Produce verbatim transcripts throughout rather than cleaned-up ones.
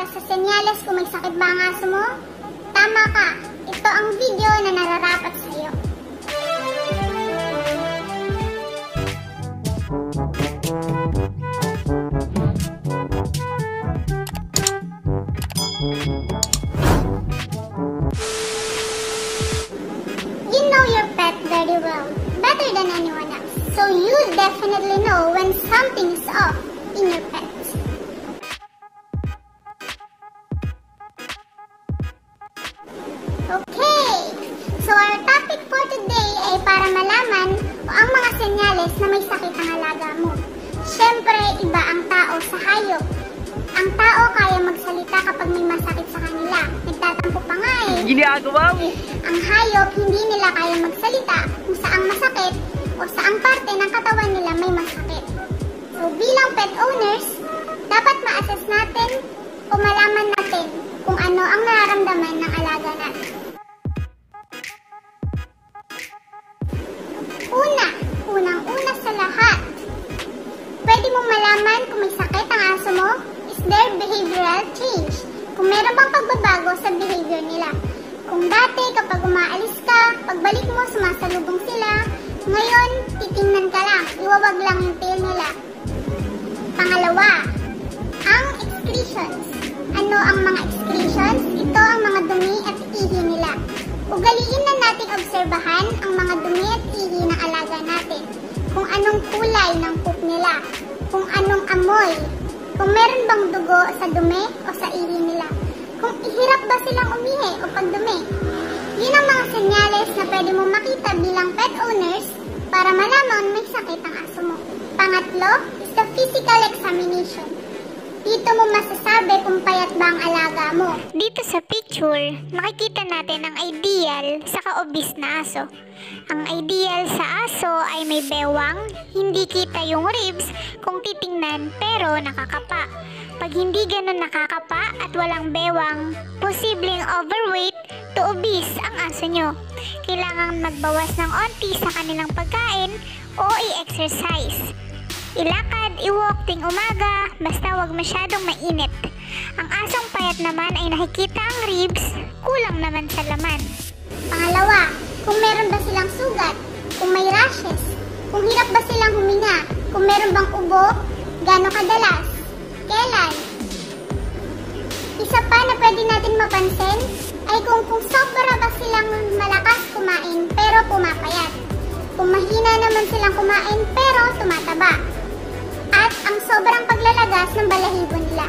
sa senyales kung may sakit ba ang aso mo? Tama ka! Ito ang video na nararapat sa iyo. You know your pet very well, better than anyone else. So you definitely know when something is off in your pet. Okay, so our topic for today ay para malaman o ang mga senyales na may sakit ang alaga mo. Siyempre, iba ang tao sa hayop. Ang tao kaya magsalita kapag may masakit sa kanila. Nagtatampo pa nga eh. Ginagawa mo! Ang hayop, hindi nila kaya magsalita kung saang masakit o saang parte ng katawan nila may masakit. So bilang pet owners, dapat ma-assess natin o malaman natin kung ano ang nararamdaman ng alaga natin. Una, unang-una sa lahat, pwede mong malaman kung may sakit ang aso mo is their behavioral change. Kung meron bang pagbabago sa behavior nila. Kung dati kapag umaalis ka, pagbalik mo sumasalubong sila, ngayon titingnan ka lang, iwawag lang yung tail nila. Pangalawa, ang excretions. Ano ang mga excretions? Ito ang mga dumi at ihi nila. Ugaliin na nating obserbahan ang mga dumi at ihi ng alaga natin. Kung anong kulay ng poop nila. Kung anong amoy. Kung meron bang dugo sa dumi o sa ihi nila. Kung ihirap ba silang umihi o pagdumi. Yun ang mga senyales na pwede mong makita bilang pet owners para malaman may sakit ang aso mo. Pangatlo is the physical examination. Dito mo masasabi kung payat ba ang alaga mo. Dito sa picture, nakikita natin ang ideal sa ka-obese na aso. Ang ideal sa aso ay may bewang, hindi kita yung ribs kung titingnan pero nakakapa. Pag hindi ganun nakakapa at walang bewang, posibleng overweight to obese ang aso nyo. Kailangan magbawas ng onti sa kanilang pagkain o i-exercise. Ilakad, i-walk ting umaga, basta wag masyadong mainit. Ang asong payat naman ay nakikita ang ribs, kulang naman sa laman. Pangalawa, kung meron ba silang sugat, kung may rashes, kung hirap ba silang huminga, kung meron bang ubo, gaano kadalas, kailan. Isa pa na pwede natin mapansin ay kung, kung sobra ba silang malakas kumain pero pumapayat. Kung mahina naman silang kumain pero tumataba. At ang sobrang paglalagas ng balahibo nila.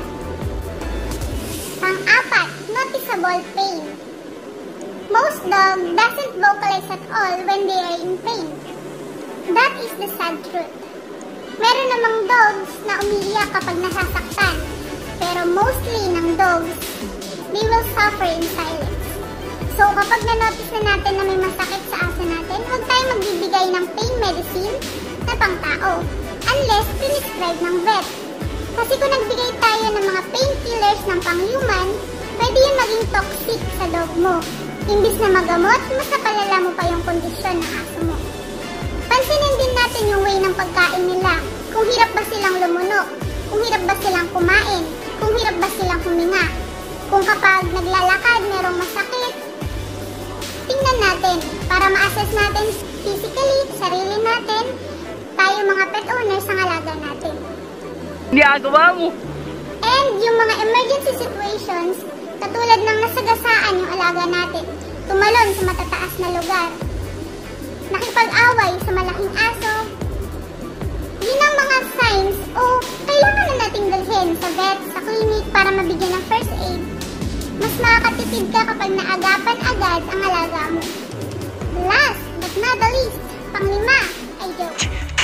Pang-apat, noticeable pain. Most dog doesn't vocalize at all when they are in pain. That is the sad truth. Meron namang dogs na umiiyak kapag nasasaktan. Pero mostly ng dogs, they will suffer in silence. So kapag na-notice na natin na may masakit sa aso natin, huwag tayo magbibigay ng pain medicine na pang-tao. Unless prescribed ng vet. Kasi kung nagbigay tayo ng mga painkillers ng pang-human, pwede yun maging toxic sa dog mo. Imbis na magamot, mas napalala mo pa yung kondisyon ng aso mo. Pansinin din natin yung way ng pagkain nila. Kung hirap ba silang lumunok, kung hirap ba silang kumain, kung hirap ba silang huminga. Kung kapag naglalakad merong masakit, tingnan natin para ma-assess natin physically, sarili natin, tayo mga pet owners ang alaga natin. Ginagawa mo! And yung mga emergency situations, katulad ng nasagasaan yung alaga natin, tumalon sa matataas na lugar, nakipag-away sa malaking aso, yun ang mga signs o kailangan na nating dalhin sa vet, sa clinic para mabigyan ng first aid. Mas makakatipid ka kapag naagapan agad ang alaga mo. Last but not the least, panglima ay joke.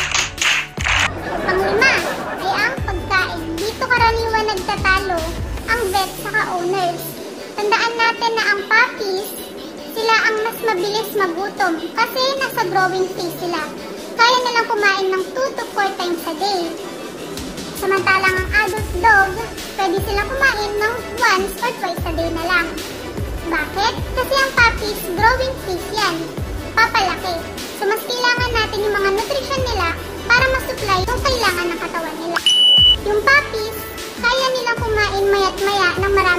Panglima ay ang pagkain. Dito karaniwan nagtatalo ang vet saka owners. Tandaan natin na ang puppies, sila ang mas mabilis magutom kasi nasa growing phase sila. Kaya nilang kumain ng two to four times a day. Samantalang ang adult dog, pwede silang kumain ng once or twice a day na lang. Bakit? Kasi ang puppies, growing phase yan. Papalaki. So mas kailangan natin yung mga nutrition nila para masupply yung kailangan ng katawan nila. Yung puppies, kaya nilang kumain mayat maya ng marami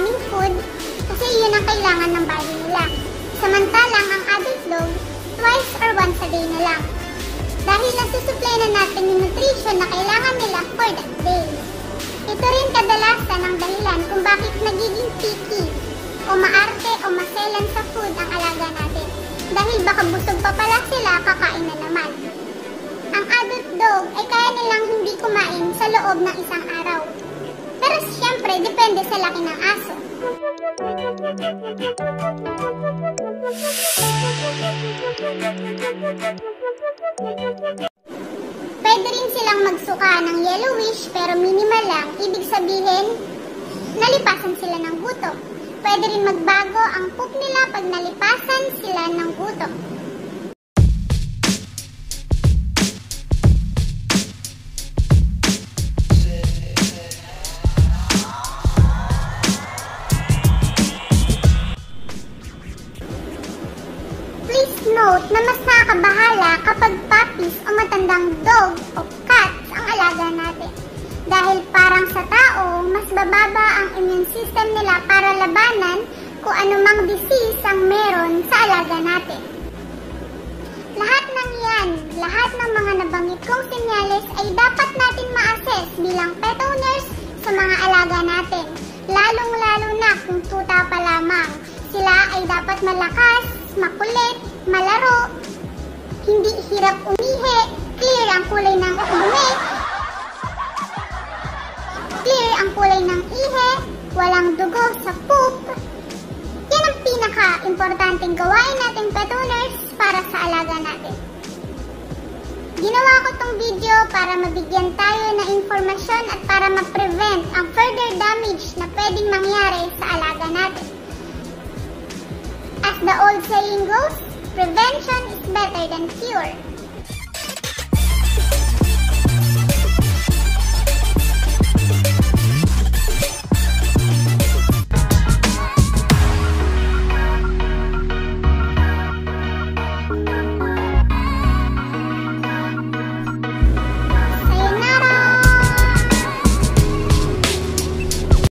yun ang kailangan ng body nila. Samantalang ang adult dog, twice or once a day na lang. Dahil nasusupply na natin yung nutrition na kailangan nila for that day. Ito rin kadalasan ang dahilan kung bakit nagiging picky o maarte o maselan sa food ang alaga natin. Dahil baka busog pa pala sila, kakain na naman. Ang adult dog ay kaya nilang hindi kumain sa loob ng isang araw. Pero siyempre, depende sa laki ng aso. Pwede rin silang magsuka ng yellowish pero minimal lang, ibig sabihin, nalipasan sila ng gutom. Pwede rin magbago ang poop nila pag nalipasan sila ng gutom. Note na mas nakakabahala kapag puppies o matandang dog o cats ang alaga natin. Dahil parang sa tao, mas bababa ang immune system nila para labanan kung anumang disease ang meron sa alaga natin. Lahat ng yan, lahat ng mga nabanggit kong senyales ay dapat natin ma-assess bilang pet owners sa mga alaga natin. Lalong-lalo na kung tuta pa lamang. Sila ay dapat malakas, makulit, malaro, hindi hirap umihi, clear ang kulay ng ihi, clear ang kulay ng ihi, walang dugo sa poop. Yan ang pinaka-importanting gawain natin pet owners para sa alaga natin. Ginawa ko tong video para mabigyan tayo ng informasyon at para ma-prevent ang further damage na pwedeng mangyari sa alaga natin. As the old saying goes, prevention is better than cure.